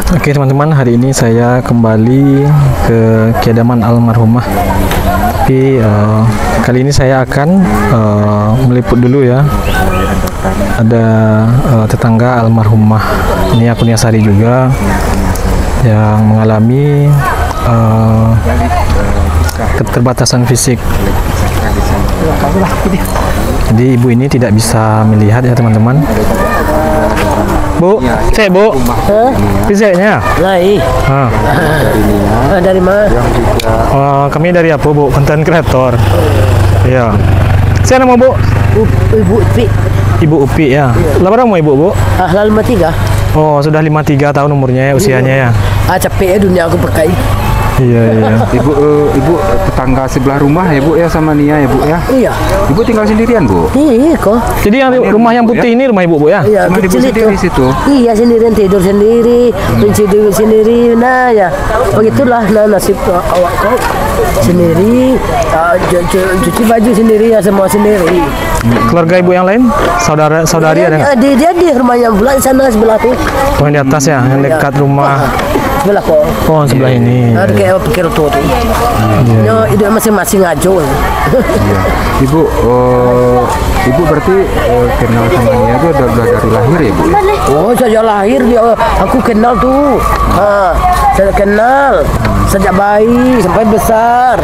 Oke teman-teman, hari ini saya kembali ke kediaman almarhumah. Tapi kali ini saya akan meliput dulu ya. Ada tetangga almarhumah, ini Akunia Sari juga, yang mengalami keterbatasan fisik. Jadi ibu ini tidak bisa melihat ya teman-teman. Bu, cek bu, fisiknya? Lai. Dari mana? Kami dari apa bu? Konten kreator. Iya. Saya nama bu? Ibu Upi. Ibu Upi ya. Berapa umur ibu bu? Lalu 53. Oh, sudah 53 tahun umurnya ya, usianya ya. Capek ya dunia aku pakai. Iya. Ibu tetangga sebelah rumah ya bu ya, sama Nia ya bu ya. Iya. Ibu tinggal sendirian bu? Iya kok. Jadi yang rumah yang putih ini rumah ibu bu ya? Iya, Cuma ibu kecil sendiri itu. situ. Iya, sendirian tidur sendiri, tidur sendiri. Nah ya, begitulah nasib awak kau sendiri, cuci baju sendiri ya, semua sendiri. Keluarga ibu yang lain, saudari ada nggak? Dia di rumahnya pula di sana sebelah tuh. Oh, yang di atas ya, yang dekat rumah. Sebelah kok. Oh, sebelah ini. Ada kayak pikir tuh. Yo, itu masing-masing aja. Iya. Ibu berarti kenal sama Nia itu udah dari lahir ya bu? Oh, sejak lahir dia aku kenal tuh. Saya kenal sejak bayi sampai besar.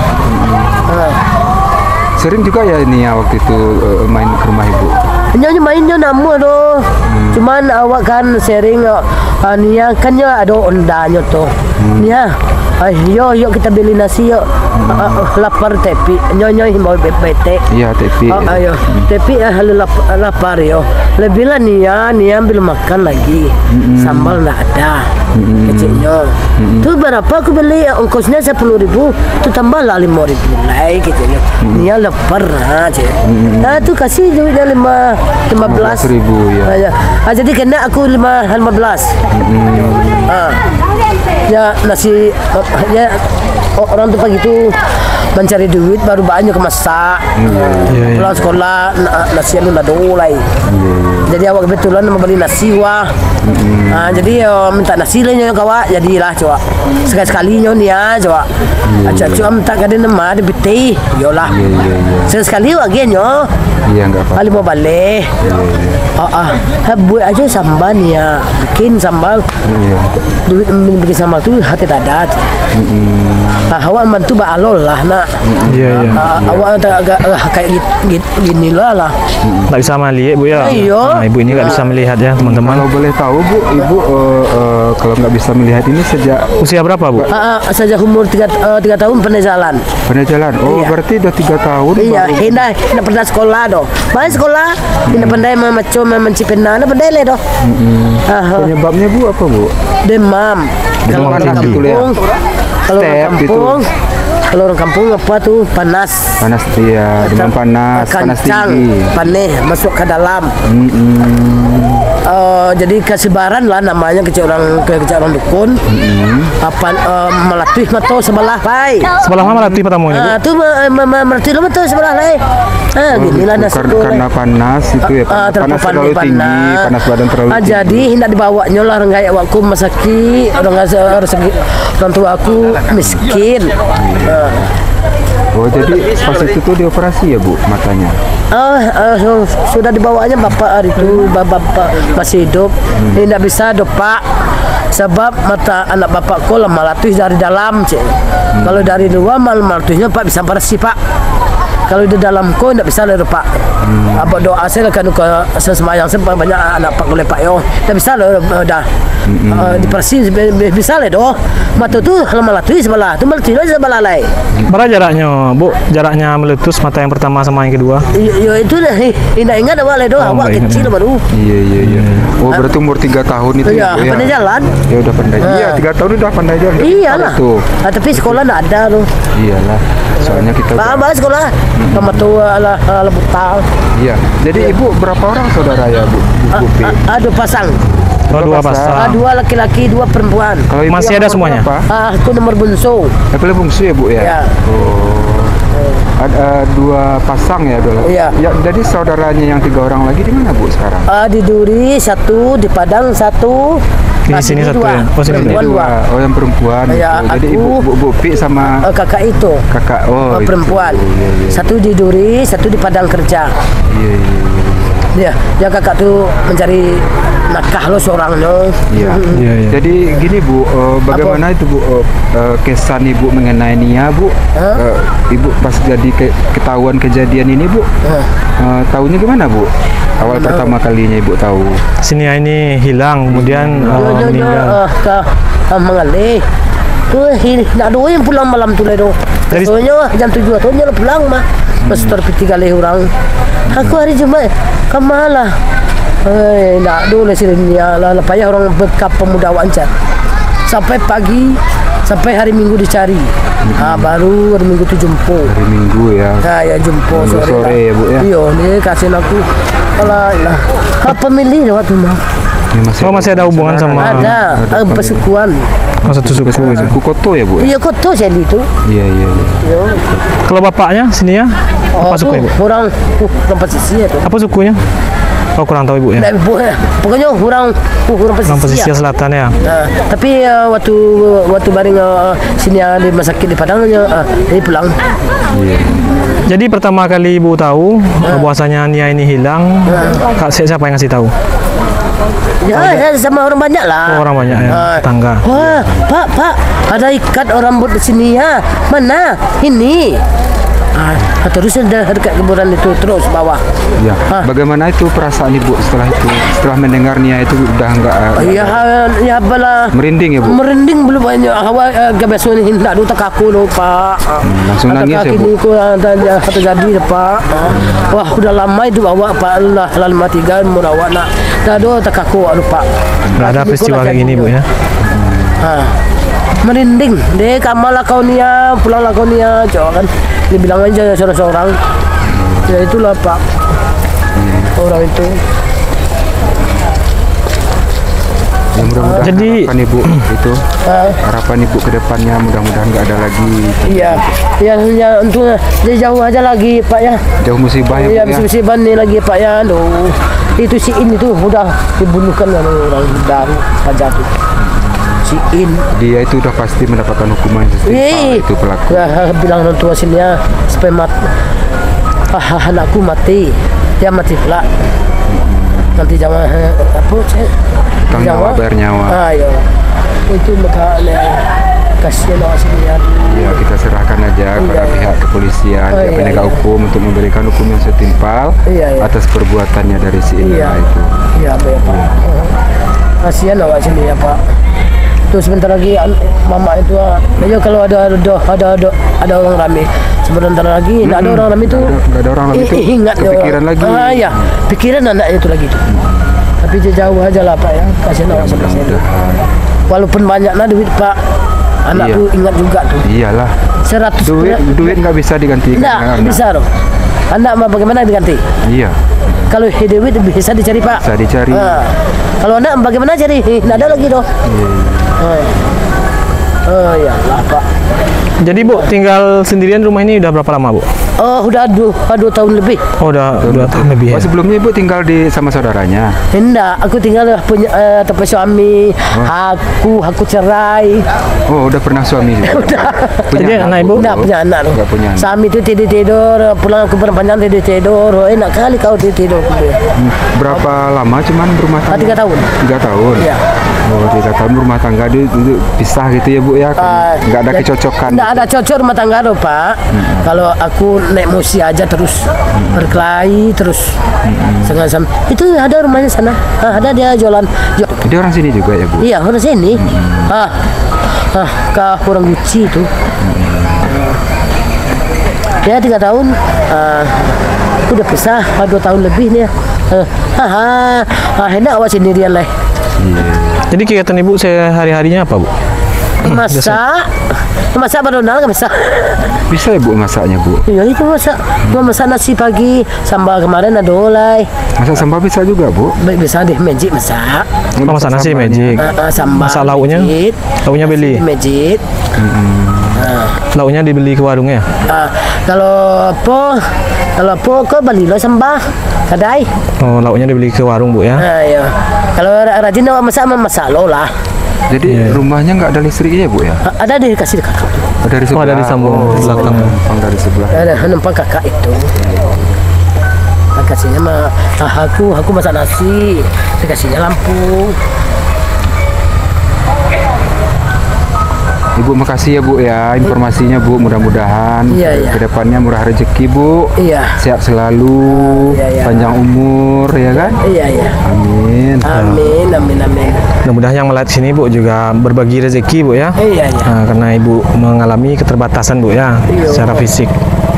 Sering juga ya Nia waktu itu main ke rumah ibu? Nyonya mainnya namu aduh. Cuman awak kan sering Nia kan ya ada ondanya tuh. Nia, ayo kita beli nasi yuk. Lapar tepi. Nyonya mau bete. Iya tepi. Ayo, tepi halu lapar yo. Lebih lah Nia ambil makan lagi. Sambal nggak ada. Kecilnya. Tuh berapa aku beli ongkosnya 10.000. Tuh tambahlah 5.000 lagi kecilnya. Nia lapar aja. Nah tuh kasih duitnya 15.000 ya. Jadi kena aku 15. Ya nasi ya orang tuh pagi itu mencari duit baru banyak masak. Pulang sekolah nasi lu nggak dolai. Jadi awak kebetulan mau beli nasi wah. Jadi minta nasi lah nyonya kawa, jadilah coba sekali nyonya coba. Coba minta kadang nama di peti, yolah. Sekali lagi nyo. Iya nggak apa. Ali mau balik. Buat aja sambal ya, bikin sambal. Duit bikin sambal tuh hati dadat. Awak mantu balol lah nak. Iya. Awak agak kayak gini lah. Nggak bisa melihat bu ya? Nah, ibu ini nggak bisa melihat ya teman-teman. Kalau boleh tahu bu, ibu kalau nggak bisa melihat ini sejak Usia berapa bu? Sejak umur 3 tahun pernah jalan. Pernah jalan? Oh berarti udah 3 tahun. Iya, hindi pernah sekolah doh. Balik sekolah, hindi pandai macam mencipena, hindi pandai le doh. Penyebabnya bu apa bu? Demam. Kalau orang kampung, kalau orang kampung apa tuh panas. Panas iya, demam panas tinggi. Panas masuk ke dalam. Jadi kesebaran lah namanya ke orang dukun. Melatih mata sebelah pai. Sebelah mana melatih pertamanya bu? Tuh melatih mata sebelah lain. Ginilah nasib karena panas itu ya. Panas terlalu tinggi, panas badan terlalu tinggi. Jadi hendak dibawanya lah rengai awakku masaki orang tua aku miskin. Oh jadi pas itu tuh dioperasi ya bu matanya? Sudah dibawanya bapak hari itu, bapak masih hidup. Tidak bisa dopak sebab mata anak bapakku lemah latih dari dalam cik. Kalau dari luar malam latihnya pak bisa bersih pak. Kalau di dalam ko tidak bisa lho pak. Apa doa saya kan ke semayang sempat banyak anak pak oleh pak yo. Tidak bisa lho dah. Dipersi bisa lho doh. Mata tu lama latih sebelah. Tu meletus sebelah lain. Berapa jaraknya bu? Jaraknya meletus mata yang pertama sama yang kedua? Yo itu dah. Tidak ingat awak le doh. Awak kecil baru. Iya. Oh berarti umur 3 tahun itu ya? Iya. Pandai jalan. Ya udah pandai. Iya 3 tahun udah pandai jalan. Iyalah. Tapi sekolah tidak ada loh. Iyalah. Soalnya kita. Balik sekolah. Sama tua lah lebutal. Iya. Jadi ibu berapa orang saudara ya bu? Aduh pasang. Dua pasang. Dua laki-laki, 2 perempuan. Kalau masih ada semuanya? Aku nomor bungsu. Paling bungsu ya bu ya? Ya. Oh. Ada 2 pasang ya dulu. Iya. Ya, jadi saudaranya yang 3 orang lagi di mana bu sekarang? Di Duri 1, di Padang 1. Di Di sini satu dua. ya. Oh, sini Perempuan dua. Oh, yang perempuan. Ya, gitu. Jadi aku- ibu Pik sama Kakak itu kakak. Oh, itu. perempuan. Iya, iya. Satu di Duri, satu di Padang kerja. Iya, iya, Dia kakak tuh mencari nakah lo seorangnya. iya. Iya, iya. Jadi gini Bu, bagaimana itu Bu kesan Ibu mengenai Nia Bu? Ibu pas jadi ketahuan kejadian ini Bu, tahunya gimana Bu? Awal pertama kalinya Ibu tahu. Sini ini hilang, kemudian meninggal. Ke mengalih. Nak doa yang pulang malam tu ledo. Dari- Soalnya jam 7 tu lo pulang mah. Pas terpiti kali orang. Aku hari Jumat kemana? Nak dulu sini lah payah orang bekap pemuda wancar. Sampai pagi, sampai hari Minggu dicari. Baru hari Minggu tu jumpa. Hari Minggu ya. Ya jumpa Minggu sore, sore lah. ya, Bu, ya? Iya, dia kasih aku. Kalau lah, pemilih lewat rumah. Ini Oh, masih ada hubungan sama Ada, persukuan. satu suku itu. Suku Koto ya Bu? Iya, kau tahu saya itu. Iya, iya. Iya. Kalau bapaknya sini ya, apa tu suku ibu? orang pesisir tu. Apa sukunya? Oh, kurang tahu ibu ya. Nah, pokoknya orang Orang pesisir. pesisir selatan ya. Tapi waktu bareng sini di rumah sakit di Padang dia pulang. Iya. Jadi pertama kali ibu tahu bahwasanya Nia ini hilang, siapa yang ngasih tahu? Ya, saya sama orang banyak lah. Oh, orang banyak ya, tetangga. Wah, Pak, ada ikat orang rambut di sini ya. Mana? Ini. Terus dekat kuburan itu terus bawah. Ya. Bagaimana itu perasaan Ibu setelah itu? Setelah mendengar Nia itu udah enggak Ya bala merinding ya Bu? merinding belum banyak hawa kebiasaan ini nak dulu tak aku loh Pak. Langsung nangis ya, Bu? Ini ku terjadi Pak. Wah udah lama itu bawa Pak Allah halal mati gan murawak nak. Dah do tak aku aduh Pak. Nggak ada peristiwa kayak gini bu ya. Merinding deh kamalah kau Nia pulanglah kau Nia coba kan dibilang aja seorang-seorang ya itulah Pak orang itu. Ya, mudah-mudahan Jadi- harapan Ibu itu harapan Ibu ke depannya mudah-mudahan nggak ada lagi Iya untuk dia jauh aja lagi Pak ya. jauh musibah ya Bu Iya ya. musibah nih lagi Pak ya. Aduh itu si In itu udah dibunuhkan oleh orang baru saja tuh. Si In. Dia itu udah pasti mendapatkan hukuman yang setimpal itu pelaku. Ya, bilang orang tua sini ya supaya anakku mati, dia mati pula. Nanti jangan apa saya? Tang nyawa bayar nyawa. Iya. Itu mereka kasihan orang sini ya. Ya kita serahkan aja kepada pihak kepolisian, pihak penegak hukum untuk memberikan hukum yang setimpal atas perbuatannya dari si Indra itu. Iya Pak. Kasihan awak sini ya Pak. Terus sebentar lagi mama itu aja kalau ada orang ramai sebentar lagi tidak ada orang ramai itu Nggak ada orang ramai itu, ingat kepikiran lagi. Ya pikiran anaknya itu lagi tuh. Tapi dia jauh aja lah Pak ya kasihan awak sini. Mudah-mudahan. Walaupun banyaklah duit Pak anak Iya. tuh ingat juga tuh Iyalah. 100 Duit nggak bisa digantikan tidak dengan anak. bisa loh. Anak mah bagaimana diganti? Iya. Kalau duit bisa dicari Pak. Bisa dicari. Kalau anak bagaimana cari? Tidak ada lagi doh. Ya lah Pak. Jadi bu tinggal sendirian rumah ini udah berapa lama bu? Oh udah 2 tahun lebih. Oh udah 2 tahun lebih ya. Oh, sebelumnya Ibu tinggal sama saudaranya. Hendak aku tinggal punya tempat suami. Aku cerai. Oh, udah pernah suami juga. Jadi anak Ibu? Tidak punya anak loh. Nggak punya anak. Suami itu tidur pulang aku berpanjang tidur. Enak kali kau tidur. Berapa lama cuman berumah tangga? 3 tahun. 3 tahun. Iya. Oh, 3 tahun berumah tangga dulu pisah gitu ya Bu ya. Nggak ada kecocokan. Tidak ada cocok rumah tangga loh Pak. Kalau aku naik musi aja terus berkelahi terus. Sengaja itu ada rumahnya sana. Ada dia jualan. Dia orang sini juga ya Bu? Iya orang sini. Ke orang Guci itu. Dia 3 tahun. Aku udah pisah 2 tahun lebih nih. Hendak awak sendirian lah. Jadi kegiatan ibu sehari-harinya apa bu? Masak baru nggak masak. Bisa ya Bu masaknya Bu? Ya itu masak nasi pagi, sambal kemarin ada oleh. Masak sambal bisa juga Bu? Bisa deh magic masak. Oh, masak nasi magic. Sambal. Masak lauknya? Magic. Lauknya beli? Magic. Lauknya dibeli ke warungnya? Kalau apa ke beli lo sembah kedai. Oh, lauknya dibeli ke warung Bu ya? Ya. Kalau rajin masak lo lah. Jadi rumahnya nggak ada listriknya Bu ya? Ada dikasih kakak. Dari sebelah. Ada disambung belakang. Dari sebelah. Ada numpang kakak itu. Kasihnya mah aku masak nasi, dikasihnya lampu. Ibu makasih ya Bu ya informasinya Bu, mudah-mudahan kedepannya murah rezeki Bu, sehat selalu, panjang umur ya kan? Amin. Mudah-mudahan yang melihat sini Bu juga berbagi rezeki Bu ya. Nah, karena Ibu mengalami keterbatasan Bu ya secara fisik.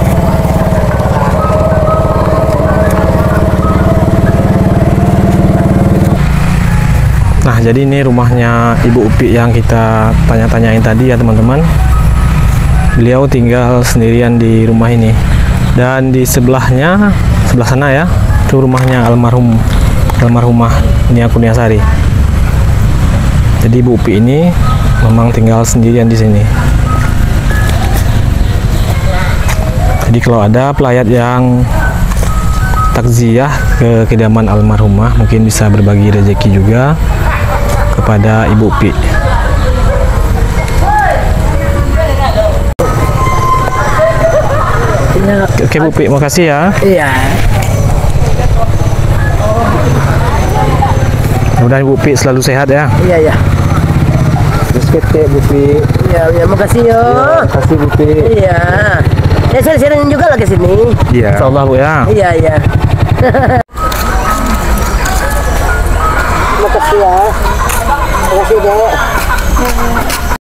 Nah, jadi ini rumahnya Ibu Upi yang kita tanya-tanyain tadi ya teman-teman. Beliau tinggal sendirian di rumah ini. Dan di sebelah sana ya, itu rumahnya almarhumah Nia Kurniasari. Jadi Ibu Upi ini memang tinggal sendirian di sini. Jadi kalau ada pelayat yang takziah ke kediaman almarhumah, mungkin bisa berbagi rezeki juga kepada Ibu Upi. Oke Bu Upi, makasih ya. Iya. Mudah-mudahan Bu Upi selalu sehat ya. Iya. Terus kete Bu Upi. Iya, makasih yo. Makasih Bu Upi. Iya. Ya sering-sering juga lah ke sini. Iya. Insyaallah Bu ya. Iya. Makasih ya. Makasih Dek.